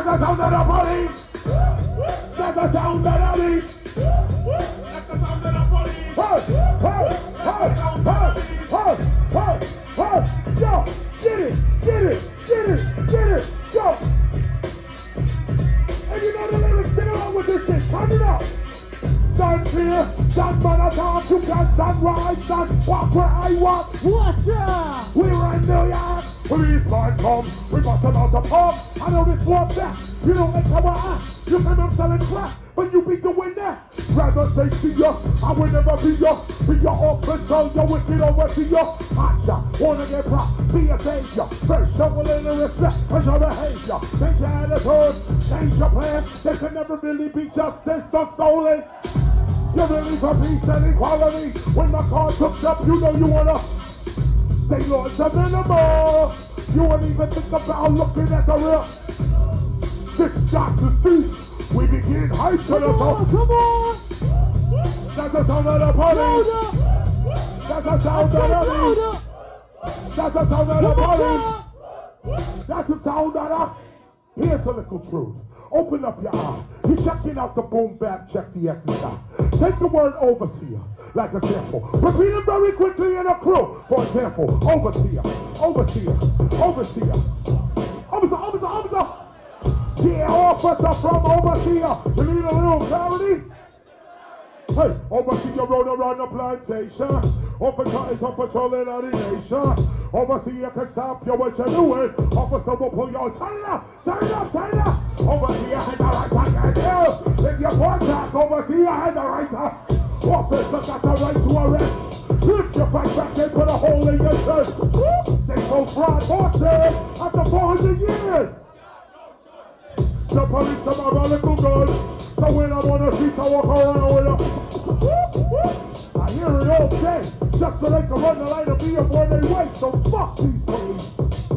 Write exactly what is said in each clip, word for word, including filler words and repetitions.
the sound of the police. That's the sound of the police. That's the sound of the police. Hey, hey, hey, hey, hey, hey, hey, yo, get it, get it, get it, get it, yo. And you know the lyrics, sing along with this shit, turn it up. Stand clear, stand by the top, you can stand right, stand walk where I walk. What's up? We're in New York, police might come, we bustin' out the pub. I know this what's that, you don't make our ass. You think I'm selling crap, but you be doing that. Rather say to you, I will never be your, be your officer, your wicked overseer. Hotshot, wanna get propped, be a savior. First shovel in the respect, cause your behavior. Change your attitude, change your plan. There can never really be justice or stolen. You're really for peace and equality. When my car took up, you know you wanna. They launch a minimal. You won't even think about looking at the real. This got to cease. We begin hype to the top. Come on! That's the sound of the police. That's the sound of the police. That's the sound of the police. That's the sound of the. Here's a little truth. Open up your eyes. You're checking out the boom bap, check the exercise. Take the word overseer, like a sample. Repeat it very quickly in a crew. For example, overseer, overseer, overseer. Officer, officer, officer. Yeah, officer from overseer. You need a little clarity? Hey, overseer rode around the plantation. Officer is on patrol in the nation. Overseer can stop you what you're doing. Officer will pull you. Turn it up, turn it up, turn it up. Overseer had the right to get you. If you're contact, overseer had the right to. Officer got the right to arrest. Lift your back back and put a hole in your chest. They go fraud horses after four hundred years. The police are my radical good. So when I'm on the streets, I walk around with a. I hear it all day, just so they can run the line and be up where they wait. So fuck these police.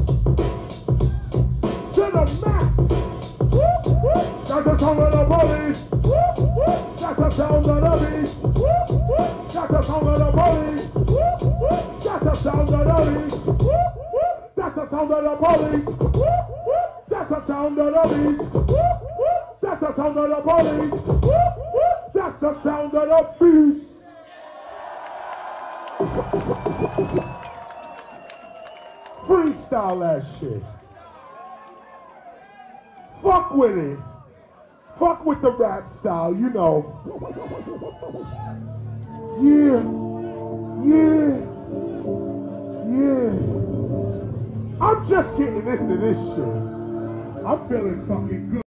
To the max. That's the sound of the police. That's the sound of the beast. That's the sound of the police. That's the sound of the beast. That's the sound of the police. That's the sound of the beast. That's the sound of the police. That's the sound of the beast. Freestyle that shit. Fuck with it. Fuck with the rap style, you know. Yeah. Yeah. Yeah. I'm just getting into this shit. I'm feeling fucking good.